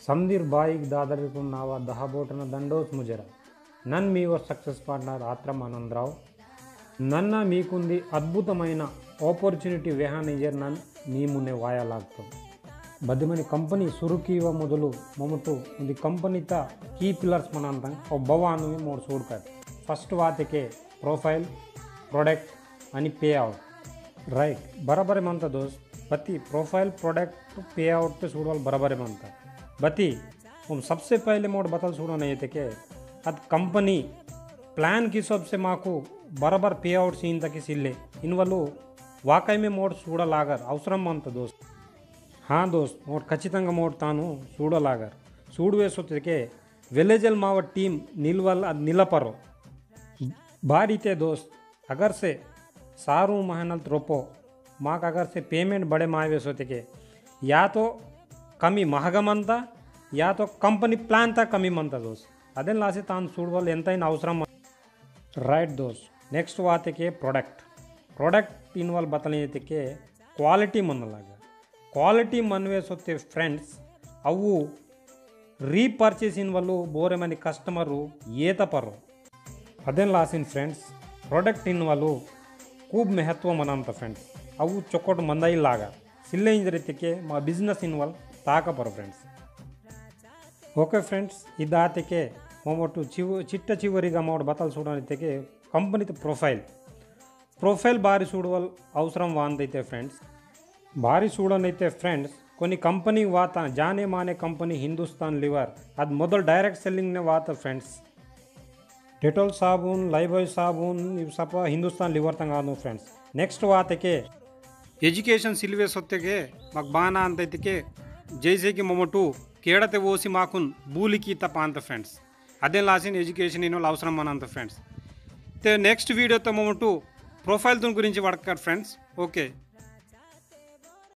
समदीर bike दादरिकुन नावा 10 बोटन ದಂಡೋಸ್ ಮುಜರ నన్ మీ your success partner Atram Anandarao ನನ್ನ మీకుంది అద్భుతమైన ఆపర్చునిటీ వేహానిజర్ నన్ మీ మునే వాయాలాಗ್ತದೆ ಬದಿಮನಿ ಕಂಪನಿ ಸುರುಕಿವ ಮೊದಲು ಮೊಮಟು ಒಂದು ಕಂಪನಿತ ಕೀ ಪಿಲ್ಲರ್ಸ್ ಮನಂತ ಒಬ್ಬವಾನು ಮೋಡ್ ಸೂಡ್ಕಟ್ ಫಸ್ಟ್ ವಾತಕ್ಕೆ ಪ್ರೊಫೈಲ್ ಪ್ರಾಡಕ್ಟ್ आणि पे आउट राइट बराबर म्हणता दोस्त बती प्रोफाइल प्रोडक्ट पे आउट पे सूडवाल बराबर म्हणता बती हम सबसे पहले मोड बतल सूडो नहीं थे के अद कंपनी प्लान की सबसे माको बराबर पे आउट सीन तक सिल्ले इन वालों वाकई में मोड सूडलागर अवसरम म्हणता दोस्त हाँ दोस्त मोड खचितंगा मोड तानु सूडलागर सूडवेसोते विलेजल माव टीम निलवल अद निलपरो बारी थे दोस्त अगर से सारू मेहनत रोपो माक अगर से पेमेंट बड़े मावे सोते के या तो कमी महग मनता या तो कंपनी प्लान ता कमी मनता दोस्त अदन लासे तान सूडवल एंतैन अवसरम राइट दोस्त नेक्स्ट वाते के प्रोडक्ट इनवल बतले के क्वालिटी मनलागा क्वालिटी मनवे सोते फ्रेंड्स अವು ರೀಪರ್ಚೇಸ್ ಇನ್ವಲ್ಲು ಬೋರೆ ಮನಿ ಕಸ್ಟಮರು ಏತ ಪರೋ ಅದೇನ್ ಲಾಸಿನ್ ಫ್ರೆಂಡ್ಸ್ ಪ್ರಾಡಕ್ಟ್ ಇನ್ವಲ್ಲು खूब महत्व मनांत फ्रेंड्स अವು चौकोट मंदाई लागा सिल्ले इंजरिके मा बिजनेस इनवल ताक पर फ्रेंड्स ओके फ्रेंड्स इदाते मोमोटु चिट्ट चिवरिगा मोड बतल सूडनिते कंपनी प्रोफाइल बारी सूडवल अवसरम वांदैते फ्रेंड्स बारी सूडनैते फ्रेंड्स कोनी कंपनी वाता जाने माने कंपनी हिंदुस्तान लिवर अद मोदल डायरेक्ट सेलिंग ने वाता फ्रेंड्स डेटॉल साबुन लाइबॉय साबुन इव सब हिंदुस्तान लिवर तंग आनो फ्रेंड्स नेक्स्ट वाते के एजुकेशन सिल्वे सोते के मग बाना अंतैते के जैसे कि मोमोटू केड़ते ओसी माकुन बूली की तपांत फ्रेंड्स अदे लासिन एजुकेशन इनो అవసరం మనంత ఫ్రెండ్స్ ते नेक्स्ट वीडियो तो मोमोटू प्रोफाइल तुन गुరించి వడకర్ फ्रेंड्स ओके